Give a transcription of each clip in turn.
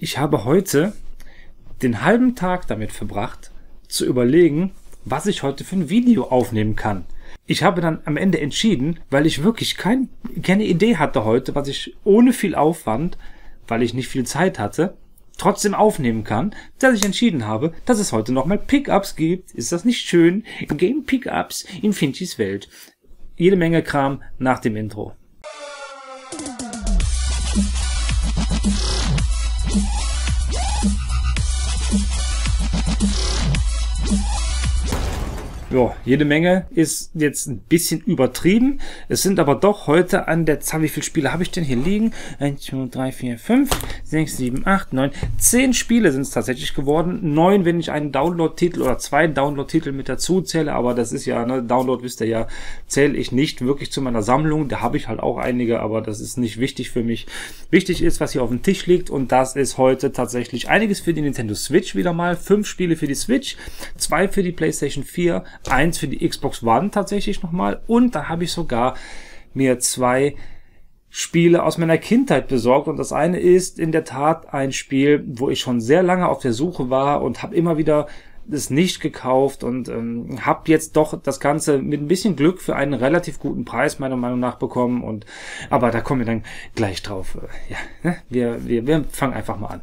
Ich habe heute den halben Tag damit verbracht, zu überlegen, was ich heute für ein Video aufnehmen kann. Ich habe dann am Ende entschieden, weil ich wirklich keine Idee hatte heute, was ich ohne viel Aufwand, weil ich nicht viel Zeit hatte, trotzdem aufnehmen kann, dass ich entschieden habe, dass es heute nochmal Pickups gibt. Ist das nicht schön? Game Pickups in Finchys Welt. Jede Menge Kram nach dem Intro. Ja, jede Menge ist jetzt ein bisschen übertrieben. Es sind aber doch heute an der Zahl, wie viele Spiele habe ich denn hier liegen? 1, 2, 3, 4, 5, 6, 7, 8, 9, 10 Spiele sind es tatsächlich geworden. 9, wenn ich einen Download-Titel oder 2 Download-Titel mit dazu zähle, aber das ist ja, ne, Download wisst ihr ja, zähle ich nicht wirklich zu meiner Sammlung. Da habe ich halt auch einige, aber das ist nicht wichtig für mich. Wichtig ist, was hier auf dem Tisch liegt, und das ist heute tatsächlich einiges für die Nintendo Switch wieder mal. 5 Spiele für die Switch, 2 für die PlayStation 4, 1 für die Xbox One tatsächlich nochmal, und da habe ich sogar mir 2 Spiele aus meiner Kindheit besorgt, und das eine ist in der Tat ein Spiel, wo ich schon sehr lange auf der Suche war und habe immer wieder es nicht gekauft und habe jetzt doch das Ganze mit ein bisschen Glück für einen relativ guten Preis meiner Meinung nach bekommen, und aber da kommen wir dann gleich drauf. Ja, ne? Wir fangen einfach mal an.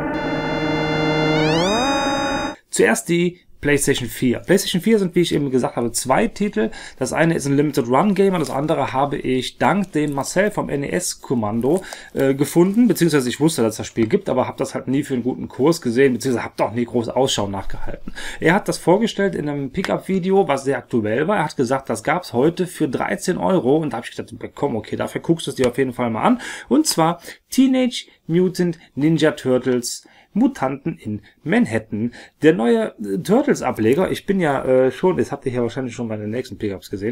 Zuerst die PlayStation 4. PlayStation 4 sind, wie ich eben gesagt habe, 2 Titel. Das eine ist ein Limited Run Game und das andere habe ich dank dem Marcel vom NES-Kommando gefunden, beziehungsweise ich wusste, dass es das Spiel gibt, aber habe das halt nie für einen guten Kurs gesehen, beziehungsweise habe doch nie groß Ausschau nachgehalten. Er hat das vorgestellt in einem Pickup-Video, was sehr aktuell war. Er hat gesagt, das gab es heute für 13 €, und da habe ich gedacht, komm, okay, dafür guckst du es dir auf jeden Fall mal an. Und zwar Teenage Mutant Ninja Turtles Mutanten in Manhattan. Der neue Turtles-Ableger, ich bin ja schon, das habt ihr hier wahrscheinlich schon bei den nächsten Pickups gesehen,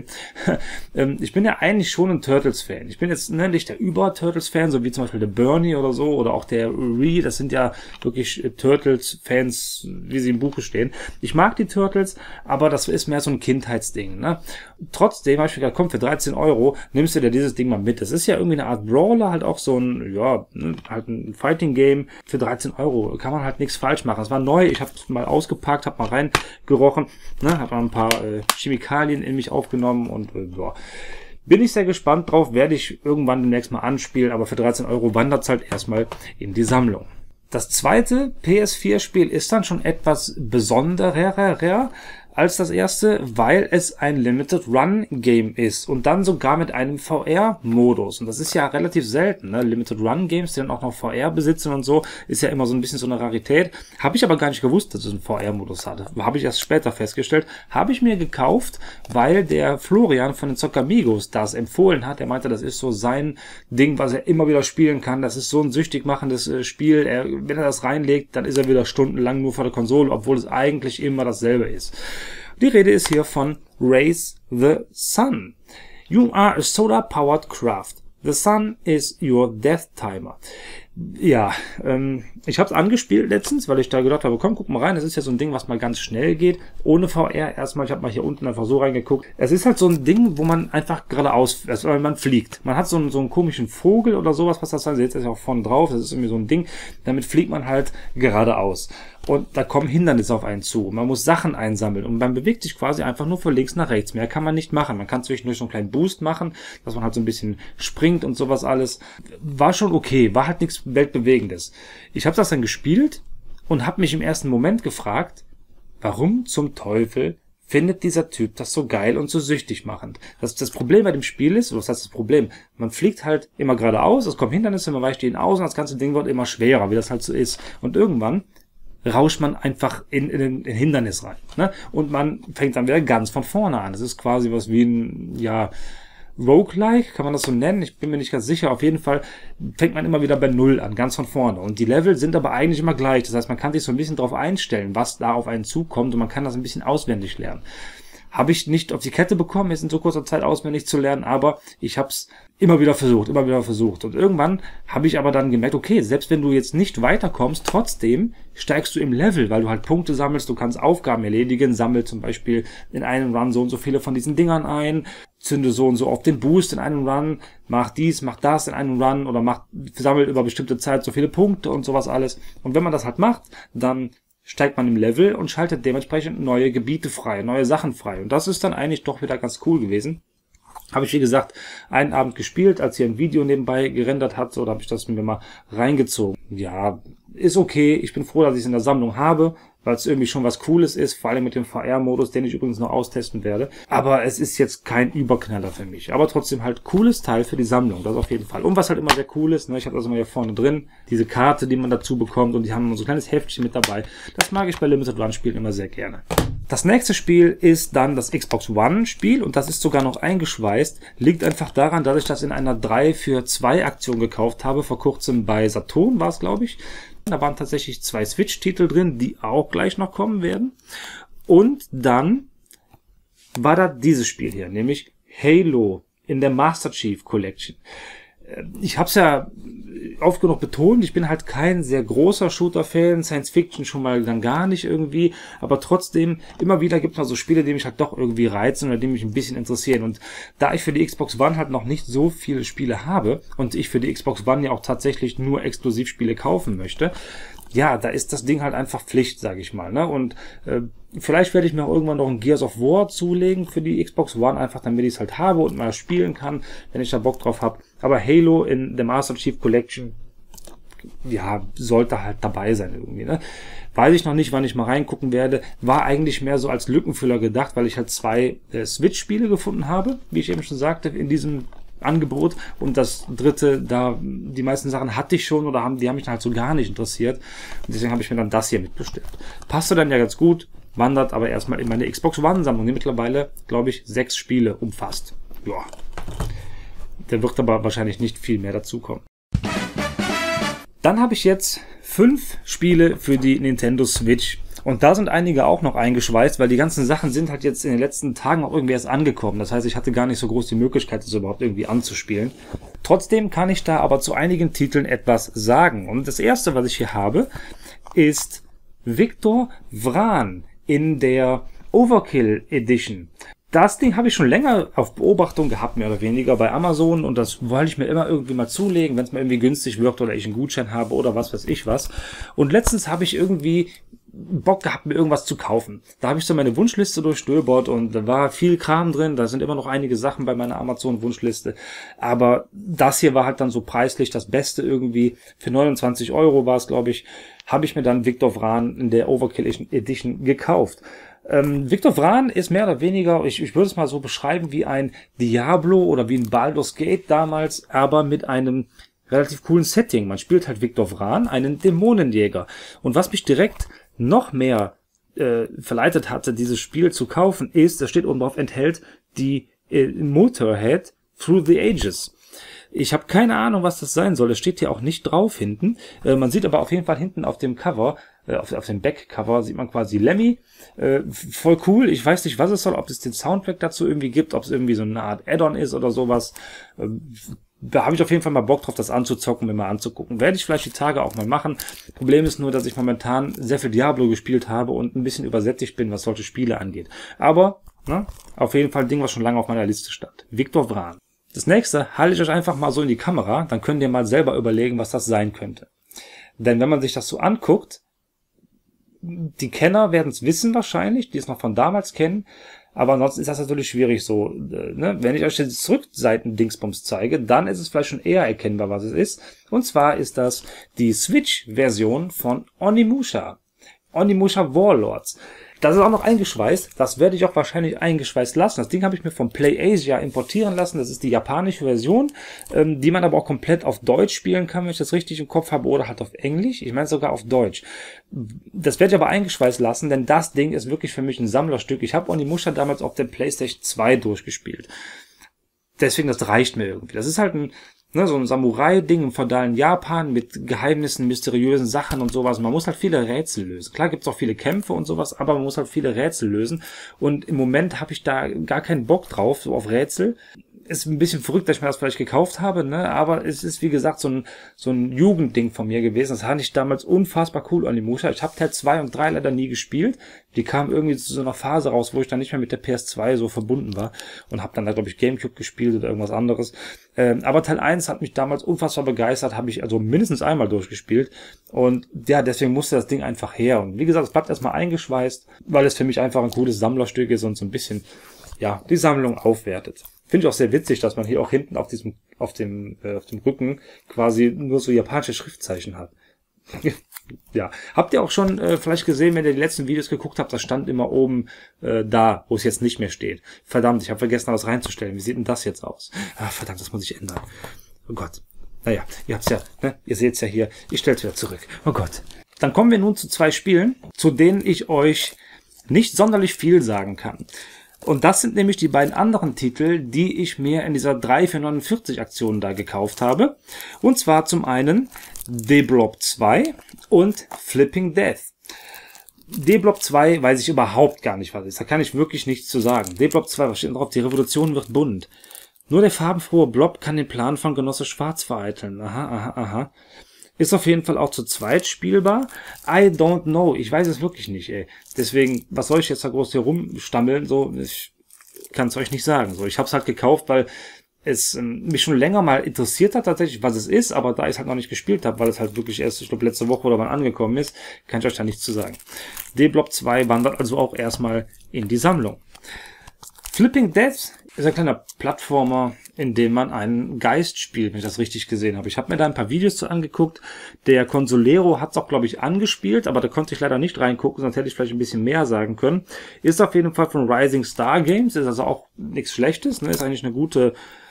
ich bin ja eigentlich schon ein Turtles-Fan. Ich bin jetzt nicht der Über-Turtles-Fan, so wie zum Beispiel der Bernie oder so, oder auch der Ree, das sind ja wirklich Turtles-Fans, wie sie im Buche stehen. Ich mag die Turtles, aber das ist mehr so ein Kindheitsding, ne? Trotzdem habe ich gedacht, komm, für 13 € nimmst du dir dieses Ding mal mit. Das ist ja irgendwie eine Art Brawler, halt auch so ein, ja, halt ein Fighting-Game für 13 €. Kann man halt nichts falsch machen. Es war neu, ich habe es mal ausgepackt, habe mal reingerochen, ne, habe mal ein paar Chemikalien in mich aufgenommen, und ja. Bin ich sehr gespannt drauf, werde ich irgendwann demnächst mal anspielen, aber für 13 € wandert es halt erstmal in die Sammlung. Das zweite PS4-Spiel ist dann schon etwas besonderer als das erste, weil es ein Limited Run Game ist und dann sogar mit einem VR-Modus. Und das ist ja relativ selten, ne? Limited Run Games, die dann auch noch VR besitzen und so, ist ja immer so ein bisschen so eine Rarität. Habe ich aber gar nicht gewusst, dass es einen VR-Modus hatte. Habe ich erst später festgestellt. Habe ich mir gekauft, weil der Florian von den Zockamigos das empfohlen hat. Er meinte, das ist so sein Ding, was er immer wieder spielen kann. Das ist so ein süchtig machendes Spiel. Wenn er das reinlegt, dann ist er wieder stundenlang nur vor der Konsole, obwohl es eigentlich immer dasselbe ist. Die Rede ist hier von Raise the Sun. You are a solar-powered craft. The sun is your death timer. Ja, ich habe es angespielt letztens, weil ich da gedacht habe, komm, guck mal rein, das ist ja so ein Ding, was mal ganz schnell geht, ohne VR. Erstmal, ich habe mal hier unten einfach so reingeguckt. Es ist halt so ein Ding, wo man einfach geradeaus, also man fliegt. Man hat so einen komischen Vogel oder sowas, was das sein, seht ihr ja auch vorne drauf, das ist irgendwie so ein Ding, damit fliegt man halt geradeaus. Und da kommen Hindernisse auf einen zu. Man muss Sachen einsammeln und man bewegt sich quasi einfach nur von links nach rechts. Mehr kann man nicht machen. Man kann zwischendurch so einen kleinen Boost machen, dass man halt so ein bisschen springt und sowas alles. War schon okay, war halt nichts Weltbewegendes. Ich habe das dann gespielt und habe mich im ersten Moment gefragt, warum zum Teufel findet dieser Typ das so geil und so süchtig machend? Das Problem bei dem Spiel ist, was heißt das Problem? Man fliegt halt immer geradeaus, es kommen Hindernisse, man weicht ihnen aus und das ganze Ding wird immer schwerer, wie das halt so ist. Und irgendwann rauscht man einfach in ein Hindernis rein, ne? Und man fängt dann wieder ganz von vorne an. Das ist quasi was wie ein, ja, Roguelike, kann man das so nennen? Ich bin mir nicht ganz sicher. Auf jeden Fall fängt man immer wieder bei Null an, ganz von vorne. Und die Level sind aber eigentlich immer gleich. Das heißt, man kann sich so ein bisschen drauf einstellen, was da auf einen zukommt, und man kann das ein bisschen auswendig lernen. Habe ich nicht auf die Kette bekommen, jetzt in so kurzer Zeit auswendig zu lernen, aber ich habe es immer wieder versucht. Und irgendwann habe ich aber dann gemerkt, okay, selbst wenn du jetzt nicht weiterkommst, trotzdem steigst du im Level, weil du halt Punkte sammelst, du kannst Aufgaben erledigen, sammel zum Beispiel in einem Run so und so viele von diesen Dingern ein, zünde so und so auf den Boost in einem Run, mach dies, mach das in einem Run oder sammelt über bestimmte Zeit so viele Punkte und sowas alles. Und wenn man das halt macht, dann steigt man im Level und schaltet dementsprechend neue Gebiete frei, neue Sachen frei. Und das ist dann eigentlich doch wieder ganz cool gewesen. Habe ich, wie gesagt, einen Abend gespielt, als hier ein Video nebenbei gerendert hat, oder habe ich das mir mal reingezogen. Ja, ist okay. Ich bin froh, dass ich es in der Sammlung habe, weil es irgendwie schon was Cooles ist, vor allem mit dem VR-Modus, den ich übrigens noch austesten werde. Aber es ist jetzt kein Überknaller für mich. Aber trotzdem halt cooles Teil für die Sammlung, das auf jeden Fall. Und was halt immer sehr cool ist, ne, ich habe das immer hier vorne drin, diese Karte, die man dazu bekommt, und die haben so ein kleines Heftchen mit dabei. Das mag ich bei Limited Run Spielen immer sehr gerne. Das nächste Spiel ist dann das Xbox One Spiel, und das ist sogar noch eingeschweißt. Liegt einfach daran, dass ich das in einer 3 für 2 Aktion gekauft habe, vor kurzem bei Saturn war es, glaube ich. Da waren tatsächlich 2 Switch-Titel drin, die auch gleich noch kommen werden. Und dann war da dieses Spiel hier, nämlich Halo in der Master Chief Collection. Ich habe es ja oft genug betont, ich bin halt kein sehr großer Shooter-Fan, Science-Fiction schon mal dann gar nicht irgendwie, aber trotzdem, immer wieder gibt es mal so Spiele, die mich halt doch irgendwie reizen oder die mich ein bisschen interessieren. Und da ich für die Xbox One halt noch nicht so viele Spiele habe und ich für die Xbox One ja auch tatsächlich nur Exklusivspiele kaufen möchte, ja, da ist das Ding halt einfach Pflicht, sage ich mal, ne? Und vielleicht werde ich mir auch irgendwann noch ein Gears of War zulegen für die Xbox One, einfach damit ich es halt habe und mal spielen kann, wenn ich da Bock drauf habe. Aber Halo in der Master Chief Collection, ja, sollte halt dabei sein irgendwie, ne? Weiß ich noch nicht, wann ich mal reingucken werde. War eigentlich mehr so als Lückenfüller gedacht, weil ich halt 2 Switch-Spiele gefunden habe, wie ich eben schon sagte, in diesem Angebot, und das dritte, da die meisten Sachen hatte ich schon oder die haben mich dann halt so gar nicht interessiert, und deswegen habe ich mir dann das hier mitbestellt. Passte dann ja ganz gut, wandert aber erstmal in meine Xbox One Sammlung, die mittlerweile, glaube ich, 6 Spiele umfasst. Ja, da wird aber wahrscheinlich nicht viel mehr dazukommen. Dann habe ich jetzt 5 Spiele für die Nintendo Switch. Und da sind einige auch noch eingeschweißt, weil die ganzen Sachen sind halt jetzt in den letzten Tagen auch irgendwie erst angekommen. Das heißt, ich hatte gar nicht so groß die Möglichkeit, das überhaupt irgendwie anzuspielen. Trotzdem kann ich da aber zu einigen Titeln etwas sagen. Und das erste, was ich hier habe, ist Viktor Vran in der Overkill Edition. Das Ding habe ich schon länger auf Beobachtung gehabt, mehr oder weniger, bei Amazon, und das wollte ich mir immer irgendwie mal zulegen, wenn es mal irgendwie günstig wirkt oder ich einen Gutschein habe oder was weiß ich was. Und letztens habe ich irgendwie Bock gehabt, mir irgendwas zu kaufen. Da habe ich so meine Wunschliste durchstöbert und da war viel Kram drin. Da sind immer noch einige Sachen bei meiner Amazon-Wunschliste. Aber das hier war halt dann so preislich das Beste irgendwie. Für 29 € war es, glaube ich, habe ich mir dann Viktor Vran in der Overkill Edition gekauft. Viktor Vran ist mehr oder weniger, ich würde es mal so beschreiben, wie ein Diablo oder wie ein Baldur's Gate damals, aber mit einem relativ coolen Setting. Man spielt halt Viktor Vran, einen Dämonenjäger. Und was mich direkt noch mehr verleitet hatte, dieses Spiel zu kaufen, ist, da steht oben drauf, enthält die Motorhead Through the Ages. Ich habe keine Ahnung, was das sein soll. Es steht hier auch nicht drauf hinten. Man sieht aber auf jeden Fall hinten auf dem Cover, auf dem Backcover, sieht man quasi Lemmy. Voll cool. Ich weiß nicht, was es soll, ob es den Soundtrack dazu irgendwie gibt, ob es irgendwie so eine Art Add-on ist oder sowas. Da habe ich auf jeden Fall mal Bock drauf, das anzuzocken, mir mal anzugucken. Werde ich vielleicht die Tage auch mal machen. Problem ist nur, dass ich momentan sehr viel Diablo gespielt habe und ein bisschen übersättigt bin, was solche Spiele angeht. Aber ne, auf jeden Fall ein Ding, was schon lange auf meiner Liste stand. Viktor Vran. Das nächste halte ich euch einfach mal so in die Kamera, dann könnt ihr mal selber überlegen, was das sein könnte. Denn wenn man sich das so anguckt, die Kenner werden es wissen wahrscheinlich, die es noch von damals kennen, aber ansonsten ist das natürlich schwierig so. Ne? Wenn ich euch jetzt Rückseiten-Dingsbums zeige, dann ist es vielleicht schon eher erkennbar, was es ist. Und zwar ist das die Switch-Version von Onimusha. Onimusha Warlords. Das ist auch noch eingeschweißt. Das werde ich auch wahrscheinlich eingeschweißt lassen. Das Ding habe ich mir von PlayAsia importieren lassen. Das ist die japanische Version, die man aber auch komplett auf Deutsch spielen kann, wenn ich das richtig im Kopf habe, oder halt auf Englisch. Ich meine sogar auf Deutsch. Das werde ich aber eingeschweißt lassen, denn das Ding ist wirklich für mich ein Sammlerstück. Ich habe Onimusha damals auf der PlayStation 2 durchgespielt. Deswegen, das reicht mir irgendwie. Das ist halt so ein Samurai-Ding im feudalen Japan mit Geheimnissen, mysteriösen Sachen und sowas. Man muss halt viele Rätsel lösen. Klar gibt's auch viele Kämpfe und sowas, aber man muss halt viele Rätsel lösen. Und im Moment habe ich da gar keinen Bock drauf, so auf Rätsel. ist ein bisschen verrückt, dass ich mir das vielleicht gekauft habe, ne? Aber es ist, wie gesagt, so ein Jugendding von mir gewesen. Das fand ich damals unfassbar cool, Onimusha. Ich habe Teil 2 und 3 leider nie gespielt. Die kamen irgendwie zu so einer Phase raus, wo ich dann nicht mehr mit der PS2 so verbunden war und habe dann da, glaube ich, Gamecube gespielt oder irgendwas anderes. Aber Teil 1 hat mich damals unfassbar begeistert, habe ich also mindestens einmal durchgespielt. Und ja, deswegen musste das Ding einfach her. Und wie gesagt, es bleibt erstmal eingeschweißt, weil es für mich einfach ein cooles Sammlerstück ist und so ein bisschen, ja, die Sammlung aufwertet. Finde ich auch sehr witzig, dass man hier auch hinten auf dem Rücken quasi nur so japanische Schriftzeichen hat. Ja, habt ihr auch schon vielleicht gesehen, wenn ihr die letzten Videos geguckt habt, das stand immer oben da, wo es jetzt nicht mehr steht. Verdammt, ich habe vergessen, das reinzustellen. Wie sieht denn das jetzt aus? Ah, verdammt, das muss ich ändern. Oh Gott. Naja, ihr habt's ja, ne? Ihr seht's ja hier. Ich stell's wieder zurück. Oh Gott. Dann kommen wir nun zu 2 Spielen, zu denen ich euch nicht sonderlich viel sagen kann. Und das sind nämlich die beiden anderen Titel, die ich mir in dieser 3 für 49 Aktion da gekauft habe. Und zwar zum einen D-Blob 2 und Flipping Death. D-Blob 2 weiß ich überhaupt gar nicht, was ist. Da kann ich wirklich nichts zu sagen. D-Blob 2, was steht denn drauf? Die Revolution wird bunt. Nur der farbenfrohe Blob kann den Plan von Genosse Schwarz vereiteln. Aha. Ist auf jeden Fall auch zu zweit spielbar. I don't know. Ich weiß es wirklich nicht, ey. Deswegen, was soll ich jetzt da groß hier rumstammeln? So, ich kann es euch nicht sagen. So, ich habe es halt gekauft, weil es mich schon länger mal interessiert hat tatsächlich, was es ist, aber da ich es halt noch nicht gespielt habe, weil es halt wirklich erst, ich glaube, letzte Woche oder wann angekommen ist, kann ich euch da nichts zu sagen. D-Blob 2 wandert also auch erstmal in die Sammlung. Flipping Death ist ein kleiner Plattformer, in dem man einen Geist spielt, wenn ich das richtig gesehen habe. Ich habe mir da ein paar Videos zu angeguckt. Der Consolero hat es auch, glaube ich, angespielt, aber da konnte ich leider nicht reingucken, sonst hätte ich vielleicht ein bisschen mehr sagen können. Ist auf jeden Fall von Rising Star Games, ist also auch nichts Schlechtes, ne? Ist eigentlich eine gute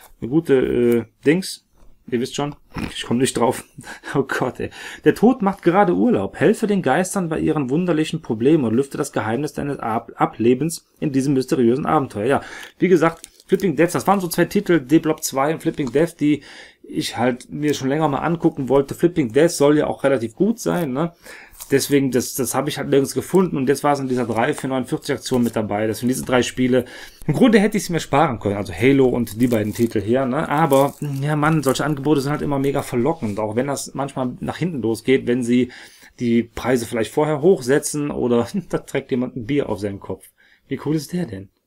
Dings. Ihr wisst schon, ich komme nicht drauf. Oh Gott, ey. Der Tod macht gerade Urlaub. Helfe den Geistern bei ihren wunderlichen Problemen und lüfte das Geheimnis deines Ablebens in diesem mysteriösen Abenteuer. Ja, wie gesagt, Flipping Death, das waren so 2 Titel, D-Blob 2 und Flipping Death, die ich halt mir schon länger mal angucken wollte. Flipping Death soll ja auch relativ gut sein, ne? Deswegen, das habe ich halt nirgends gefunden und jetzt war es in dieser 3 für 49 Aktion mit dabei. Das sind diese 3 Spiele. Im Grunde hätte ich es mir sparen können, also Halo und die beiden Titel hier, ne? Aber, ja Mann, solche Angebote sind halt immer mega verlockend, auch wenn das manchmal nach hinten losgeht, wenn sie die Preise vielleicht vorher hochsetzen oder da trägt jemand ein Bier auf seinem Kopf. Wie cool ist der denn?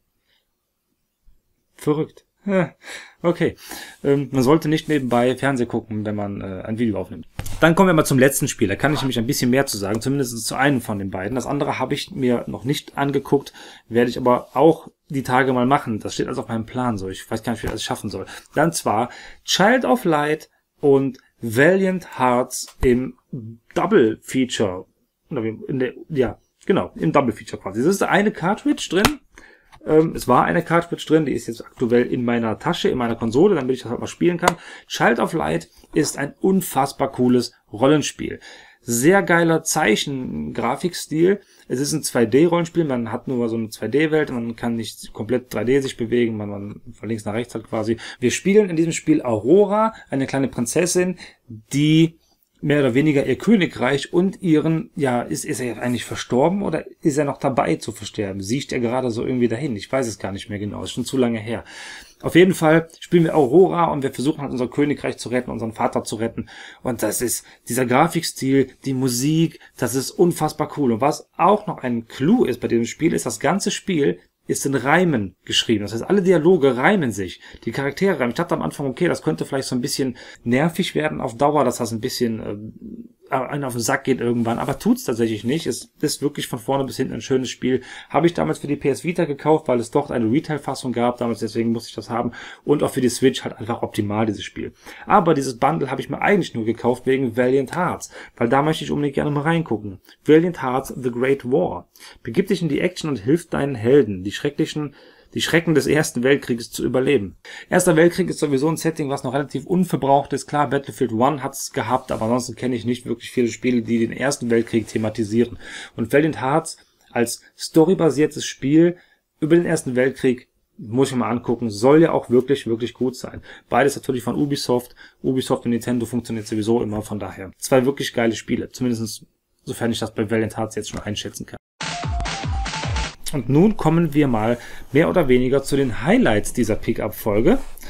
Verrückt. Ja, okay. Man sollte nicht nebenbei Fernseh gucken, wenn man ein Video aufnimmt. Dann kommen wir mal zum letzten Spiel. Da kann ich nämlich ein bisschen mehr zu sagen, zumindest zu einem von den beiden. Das andere habe ich mir noch nicht angeguckt, werde ich aber auch die Tage mal machen. Das steht also auf meinem Plan so. Ich weiß gar nicht, wie ich das schaffen soll. Dann zwar Child of Light und Valiant Hearts im Double Feature. Im Double Feature quasi. Es ist eine Cartridge drin. Es war eine Cartridge drin, die ist jetzt aktuell in meiner Tasche, in meiner Konsole, damit ich das halt mal spielen kann. Child of Light ist ein unfassbar cooles Rollenspiel. Sehr geiler Zeichengrafikstil. Es ist ein 2D-Rollenspiel, man hat nur so eine 2D-Welt, man kann nicht komplett 3D sich bewegen, man von links nach rechts halt quasi. Wir spielen in diesem Spiel Aurora, eine kleine Prinzessin, die mehr oder weniger ihr Königreich und ihren, ja, ist er eigentlich verstorben oder ist er noch dabei zu versterben? Sieht er gerade so irgendwie dahin? Ich weiß es gar nicht mehr genau, ist schon zu lange her. Auf jeden Fall spielen wir Aurora und wir versuchen halt unser Königreich zu retten, unseren Vater zu retten. Und das ist dieser Grafikstil, die Musik, das ist unfassbar cool. Und was auch noch ein Clou ist bei diesem Spiel, ist das ganze Spiel ist in Reimen geschrieben. Das heißt, alle Dialoge reimen sich. Die Charaktere reimen. Ich dachte am Anfang, okay, das könnte vielleicht so ein bisschen nervig werden auf Dauer, dass das ein bisschen einen auf den Sack geht irgendwann. Aber tut's tatsächlich nicht. Es ist wirklich von vorne bis hinten ein schönes Spiel. Habe ich damals für die PS Vita gekauft, weil es dort eine Retail-Fassung gab. Damals deswegen musste ich das haben. Und auch für die Switch halt einfach optimal, dieses Spiel. Aber dieses Bundle habe ich mir eigentlich nur gekauft wegen Valiant Hearts. Weil da möchte ich unbedingt gerne mal reingucken. Valiant Hearts The Great War. Begib dich in die Action und hilf deinen Helden, die Schrecken des Ersten Weltkrieges zu überleben. Erster Weltkrieg ist sowieso ein Setting, was noch relativ unverbraucht ist. Klar, Battlefield 1 hat's gehabt, aber ansonsten kenne ich nicht wirklich viele Spiele, die den Ersten Weltkrieg thematisieren. Und Valiant Hearts als storybasiertes Spiel über den Ersten Weltkrieg muss ich mir mal angucken, soll ja auch wirklich, wirklich gut sein. Beides natürlich von Ubisoft. Ubisoft und Nintendo funktioniert sowieso immer, von daher. 2 wirklich geile Spiele, zumindest sofern ich das bei Valiant Hearts jetzt schon einschätzen kann. Und nun kommen wir mal mehr oder weniger zu den Highlights dieser Pickup-Folge.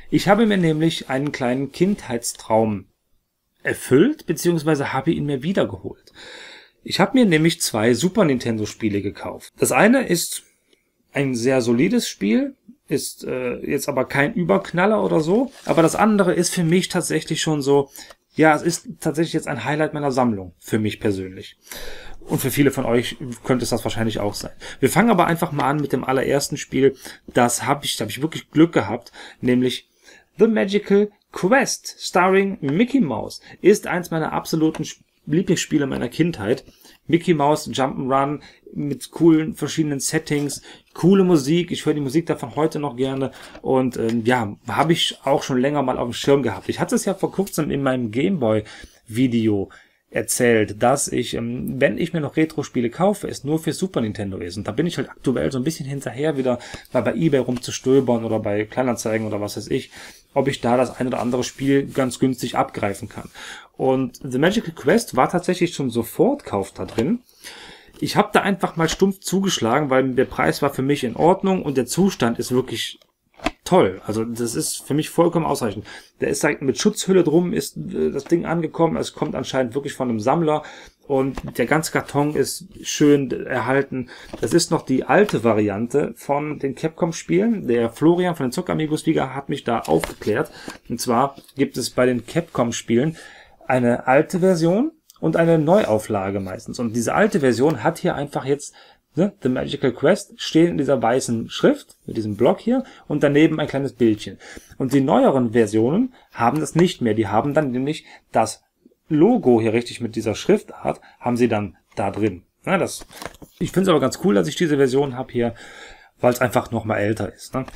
Ich habe mir nämlich einen kleinen Kindheitstraum erfüllt, beziehungsweise habe ihn mir wiedergeholt. Ich habe mir nämlich 2 Super Nintendo Spiele gekauft. Das eine ist ein sehr solides Spiel, ist jetzt aber kein Überknaller oder so, aber das andere ist für mich tatsächlich schon so, ja, es ist tatsächlich jetzt ein Highlight meiner Sammlung, für mich persönlich. Und für viele von euch könnte es das wahrscheinlich auch sein. Wir fangen aber einfach mal an mit dem allerersten Spiel. Da hab ich wirklich Glück gehabt, nämlich The Magical Quest, starring Mickey Mouse, ist eins meiner absoluten Lieblingsspiele meiner Kindheit. Mickey Mouse Jump'n'Run mit coolen verschiedenen Settings, coole Musik. Ich höre die Musik davon heute noch gerne und ja, habe ich auch schon länger mal auf dem Schirm gehabt. Ich hatte es ja vor kurzem in meinem Gameboy-Video erzählt, dass ich, wenn ich mir noch Retro-Spiele kaufe, es nur für Super Nintendo ist. Und da bin ich halt aktuell so ein bisschen hinterher, wieder mal bei eBay rumzustöbern oder bei Kleinanzeigen oder was weiß ich, ob ich da das ein oder andere Spiel ganz günstig abgreifen kann. Und The Magical Quest war tatsächlich schon Sofortkauf da drin. Ich habe da einfach mal stumpf zugeschlagen, weil der Preis war für mich in Ordnung und der Zustand ist wirklich toll. Also das ist für mich vollkommen ausreichend. Der ist halt mit Schutzhülle drum, ist das Ding angekommen. Es kommt anscheinend wirklich von einem Sammler und der ganze Karton ist schön erhalten. Das ist noch die alte Variante von den Capcom-Spielen. Der Florian von den Zockeramigos-Liga hat mich da aufgeklärt. Und zwar gibt es bei den Capcom-Spielen eine alte Version und eine Neuauflage meistens. Und diese alte Version hat hier einfach jetzt The Magical Quest steht in dieser weißen Schrift, mit diesem Block hier, und daneben ein kleines Bildchen. Und die neueren Versionen haben das nicht mehr. Die haben dann nämlich das Logo hier richtig mit dieser Schriftart, haben sie dann da drin. Ja, ich finde es aber ganz cool, dass ich diese Version habe hier, weil es einfach nochmal älter ist. Ne?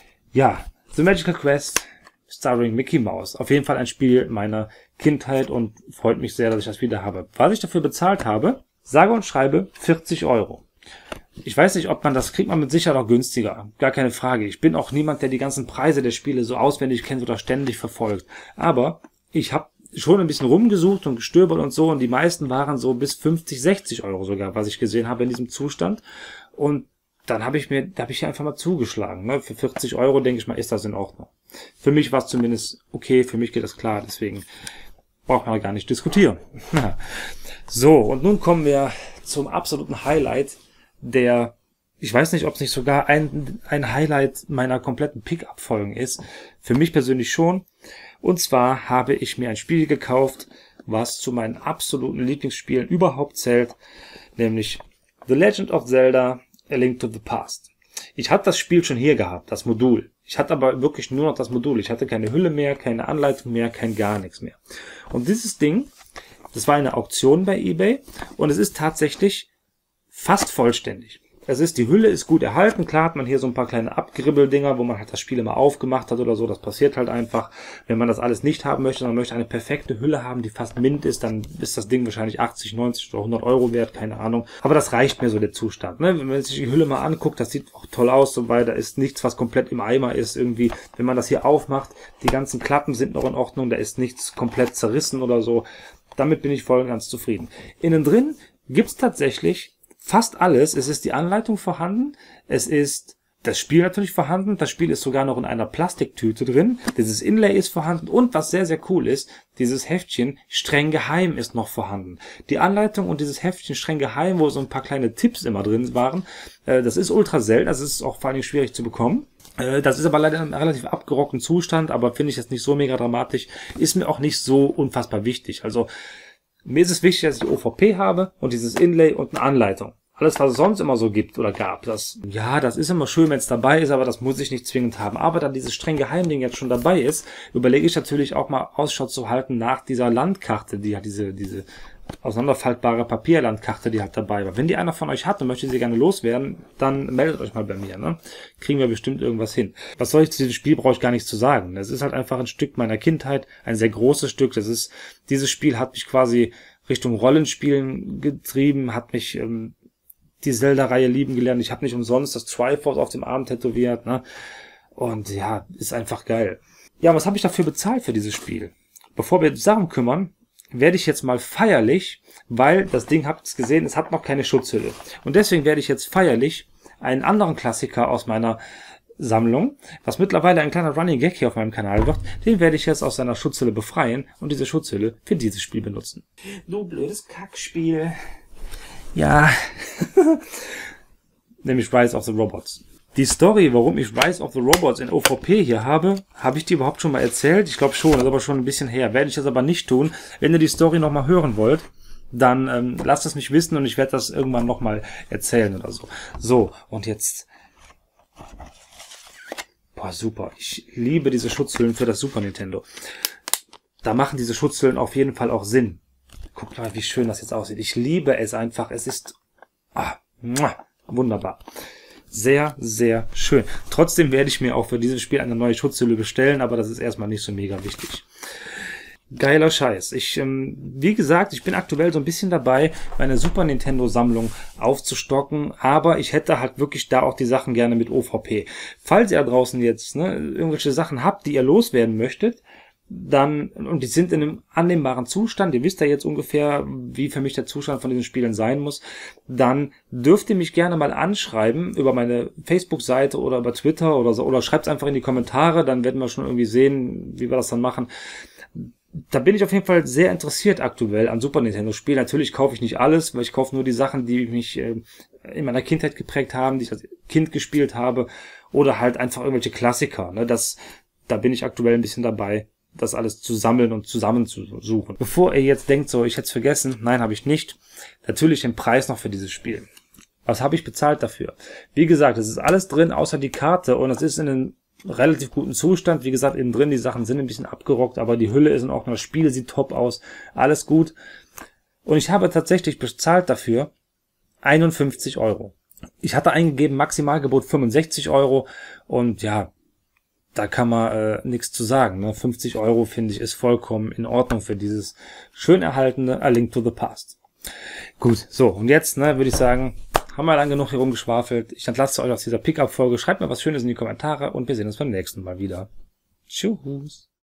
Ja, The Magical Quest, starring Mickey Mouse. Auf jeden Fall ein Spiel meiner Kindheit und freut mich sehr, dass ich das wieder habe. Was ich dafür bezahlt habe, sage und schreibe 40 Euro. Ich weiß nicht, ob das kriegt man mit Sicherheit auch günstiger. Gar keine Frage. Ich bin auch niemand, der die ganzen Preise der Spiele so auswendig kennt oder ständig verfolgt. Aber ich habe schon ein bisschen rumgesucht und gestöbert und so und die meisten waren so bis 50, 60 Euro sogar, was ich gesehen habe in diesem Zustand. Und dann habe ich hier einfach mal zugeschlagen. Ne? Für 40 Euro, denke ich mal, ist das in Ordnung. Für mich war es zumindest okay, für mich geht das klar, deswegen braucht man gar nicht diskutieren. So, und nun kommen wir zum absoluten Highlight ich weiß nicht, ob es nicht sogar ein Highlight meiner kompletten Pick-up-Folgen ist. Für mich persönlich schon. Und zwar habe ich mir ein Spiel gekauft, was zu meinen absoluten Lieblingsspielen überhaupt zählt, nämlich The Legend of Zelda: A Link to the Past. Ich hatte das Spiel schon hier gehabt, das Modul. Ich hatte aber wirklich nur noch das Modul. Ich hatte keine Hülle mehr, keine Anleitung mehr, kein gar nichts mehr. Und dieses Ding, das war eine Auktion bei eBay und es ist tatsächlich fast vollständig. Die Hülle ist gut erhalten. Klar hat man hier so ein paar kleine Abgribbeldinger, wo man halt das Spiel immer aufgemacht hat oder so. Das passiert halt einfach. Wenn man das alles nicht haben möchte, sondern möchte eine perfekte Hülle haben, die fast mint ist, dann ist das Ding wahrscheinlich 80, 90 oder 100 Euro wert, keine Ahnung. Aber das reicht mir so, der Zustand. Ne? Wenn man sich die Hülle mal anguckt, das sieht auch toll aus, so weil da ist nichts, was komplett im Eimer ist irgendwie. Wenn man das hier aufmacht, die ganzen Klappen sind noch in Ordnung, da ist nichts komplett zerrissen oder so. Damit bin ich voll und ganz zufrieden. Innen drin gibt's tatsächlich fast alles. Es ist die Anleitung vorhanden, es ist das Spiel natürlich vorhanden, das Spiel ist sogar noch in einer Plastiktüte drin, dieses Inlay ist vorhanden und was sehr, sehr cool ist, dieses Heftchen streng geheim ist noch vorhanden. Die Anleitung und dieses Heftchen streng geheim, wo so ein paar kleine Tipps immer drin waren, das ist ultra selten, das ist auch vor allen Dingen schwierig zu bekommen. Das ist aber leider in einem relativ abgerockten Zustand, aber finde ich jetzt nicht so mega dramatisch, ist mir auch nicht so unfassbar wichtig. Also mir ist es wichtig, dass ich OVP habe und dieses Inlay und eine Anleitung. Alles, was es sonst immer so gibt oder gab, das ist immer schön, wenn es dabei ist, aber das muss ich nicht zwingend haben. Aber da dieses streng Geheimding jetzt schon dabei ist, überlege ich natürlich auch mal Ausschau zu halten nach dieser Landkarte, die hat diese auseinanderfaltbare Papierlandkarte, die halt dabei war. Wenn die einer von euch hat und möchte sie gerne loswerden, dann meldet euch mal bei mir, ne? Kriegen wir bestimmt irgendwas hin. Was soll ich zu diesem Spiel, brauche ich gar nichts zu sagen. Es ist halt einfach ein Stück meiner Kindheit, ein sehr großes Stück. Dieses Spiel hat mich quasi Richtung Rollenspielen getrieben, hat mich die Zelda-Reihe lieben gelernt. Ich habe nicht umsonst das Triforce auf dem Arm tätowiert, ne? Und ja, ist einfach geil. Ja, was habe ich dafür bezahlt für dieses Spiel? Bevor wir uns darum kümmern, werde ich jetzt mal feierlich, weil das Ding, habt ihr gesehen, es hat noch keine Schutzhülle. Und deswegen werde ich jetzt feierlich einen anderen Klassiker aus meiner Sammlung, was mittlerweile ein kleiner Running Gag hier auf meinem Kanal wird, den werde ich jetzt aus seiner Schutzhülle befreien und diese Schutzhülle für dieses Spiel benutzen. Du blödes Kackspiel. Ja. Nämlich Rise of the Robots. Die Story, warum ich Rise of the Robots in OVP hier habe ich die überhaupt schon mal erzählt? Ich glaube schon, das ist aber schon ein bisschen her. Werde ich das aber nicht tun. Wenn ihr die Story nochmal hören wollt, dann lasst es mich wissen und ich werde das irgendwann nochmal erzählen oder so. So, und jetzt... Boah, super. Ich liebe diese Schutzhüllen für das Super Nintendo. Da machen diese Schutzhüllen auf jeden Fall auch Sinn. Guckt mal, wie schön das jetzt aussieht. Ich liebe es einfach. Es ist wunderbar. Sehr, sehr schön. Trotzdem werde ich mir auch für dieses Spiel eine neue Schutzhülle bestellen, aber das ist erstmal nicht so mega wichtig. Geiler Scheiß. Wie gesagt, ich bin aktuell so ein bisschen dabei, meine Super Nintendo Sammlung aufzustocken, aber ich hätte halt wirklich da auch die Sachen gerne mit OVP. Falls ihr da draußen jetzt irgendwelche Sachen habt, die ihr loswerden möchtet, dann, und die sind in einem annehmbaren Zustand, ihr wisst ja jetzt ungefähr, wie für mich der Zustand von diesen Spielen sein muss, dann dürft ihr mich gerne mal anschreiben über meine Facebook-Seite oder über Twitter oder so, oder schreibt es einfach in die Kommentare, dann werden wir schon irgendwie sehen, wie wir das dann machen. Da bin ich auf jeden Fall sehr interessiert aktuell an Super Nintendo-Spielen. Natürlich kaufe ich nicht alles, weil ich kaufe nur die Sachen, die mich in meiner Kindheit geprägt haben, die ich als Kind gespielt habe, oder halt einfach irgendwelche Klassiker. Da bin ich aktuell ein bisschen dabei, das alles zu sammeln und zusammenzusuchen. Bevor ihr jetzt denkt, so, ich hätte es vergessen, nein, habe ich nicht. Natürlich den Preis noch für dieses Spiel. Was habe ich bezahlt dafür? Wie gesagt, es ist alles drin, außer die Karte, und es ist in einem relativ guten Zustand. Wie gesagt, innen drin, die Sachen sind ein bisschen abgerockt, aber die Hülle ist in Ordnung, das Spiel sieht top aus, alles gut. Und ich habe tatsächlich bezahlt dafür 51 €. Ich hatte eingegeben, Maximalgebot 65 € und ja, da kann man nichts zu sagen. 50 € finde ich ist vollkommen in Ordnung für dieses schön erhaltene A Link to the Past. Gut, so, und jetzt würde ich sagen, haben wir lang genug hier rumgeschwafelt. Ich entlasse euch aus dieser Pickup-Folge. Schreibt mir was Schönes in die Kommentare und wir sehen uns beim nächsten Mal wieder. Tschüss.